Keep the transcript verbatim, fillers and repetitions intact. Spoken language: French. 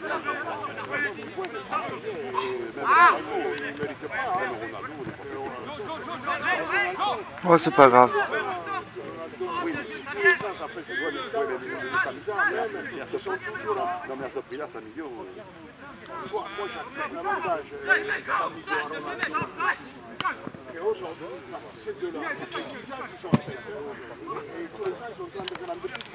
Oh, c'est pas grave. Oui, ça fait ce soit le temps, mais ça même, et ce sont toujours là. Non, mais à ce prix-là, cent millions. Moi, j'accepte l'avantage. cent millions à Ronaldo. Et aujourd'hui, parce que ces deux-là, ça fait dix ans qu'ils sont en train de. Et tous les ans, ils sont en train de grandir.